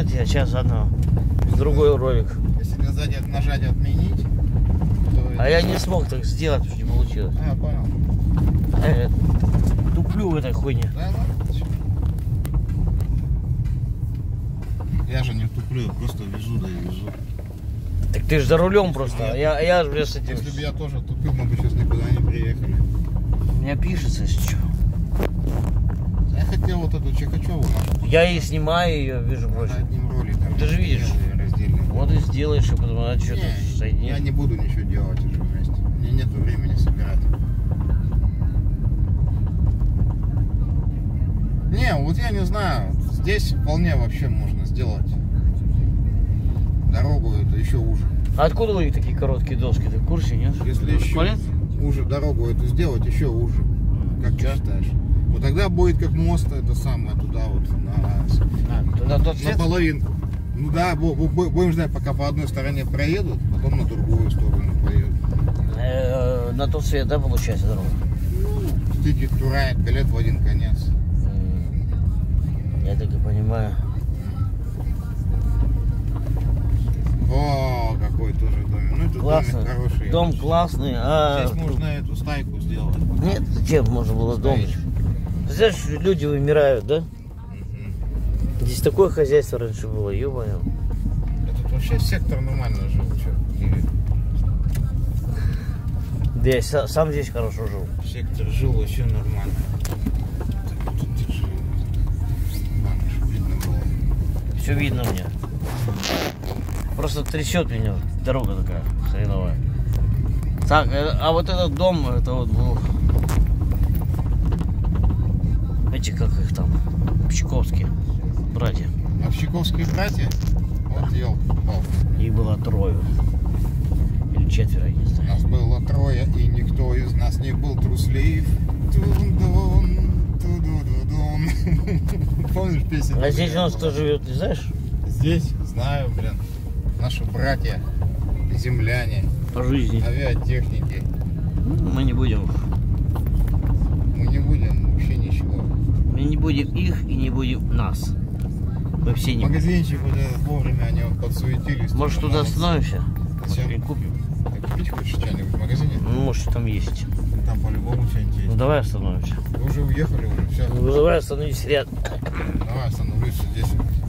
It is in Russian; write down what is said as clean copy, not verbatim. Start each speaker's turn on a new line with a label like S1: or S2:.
S1: нет, я сейчас одно. Другой ролик.
S2: Если сзади нажать отменить, то...
S1: А я не смог так сделать, что не получилось.
S2: А, понял.
S1: Туплю в этой хуйне.
S2: Да, ладно. Я же не туплю, я просто везу, да и везу.
S1: Так ты же за рулем просто, я же без этим.
S2: Если бы я тоже тупил, мы бы сейчас никуда не приехали.
S1: У меня пишется, если что.
S2: Я хотел вот эту Чехачеву нашу.
S1: Я и снимаю ее, вижу, больше.
S2: Одним роликом.
S1: Ты же видишь.
S2: Вот
S1: и сделаешь, и потом надо что-то соединить.
S2: Я не буду ничего делать уже вместе. Мне нету времени собирать. Не, вот я не знаю. Здесь вполне вообще можно сделать дорогу, это еще уже.
S1: А откуда у них такие короткие доски? Ты в курсе, нет?
S2: Если еще уже дорогу эту сделать, еще уже. Как ты считаешь? Вот тогда будет как мост, это самое, туда вот на половинку. Ну да, будем ждать, пока по одной стороне проедут, потом на другую сторону поедут.
S1: На тот свет, да, получается, дорога?
S2: Стики турает, билет в один конец.
S1: Я так и понимаю.
S2: О, какой тоже домик. Ну, это
S1: классно.
S2: Домик хороший.
S1: Дом классный,
S2: Здесь можно эту стайку сделать.
S1: Нет, зачем можно было дом? Знаешь, люди вымирают, да? Здесь такое хозяйство раньше было, ё-моё.
S2: Этот вообще сектор нормально жил, что?
S1: Да я сам здесь хорошо жил.
S2: Сектор жил вообще нормально. Так, тут держи. Ладно, чтобы видно было.
S1: Все видно мне. Просто трясет меня, дорога такая хреновая. Так, а вот этот дом, это вот был... Эти, как их там, Пчаковские братья.
S2: А Пчаковские братья? Вот елка-палка.
S1: Их было 3. Или 4, я не знаю.
S2: Нас было 3, и никто из нас не был труслив. Помнишь песню?
S1: А здесь у нас кто живет, не знаешь?
S2: Здесь, знаю, блин. Наши братья, земляне,
S1: По жизни.
S2: авиатехники.
S1: Мы не будем.
S2: Мы не будем вообще ничего.
S1: Мы не будем их и не будем нас. Мы все не будем.
S2: Магазинчик вот этот вовремя они подсуетились.
S1: Может, туда остановимся?
S2: Зачем?
S1: Может, купим?
S2: А купить хочешь что-нибудь в магазине?
S1: Ну, может, там есть.
S2: Там по-любому что-нибудь есть.
S1: Ну, давай остановимся.
S2: Вы уже уехали, уже все.
S1: Ну, давай остановись рядом.
S2: Давай остановлюсь здесь.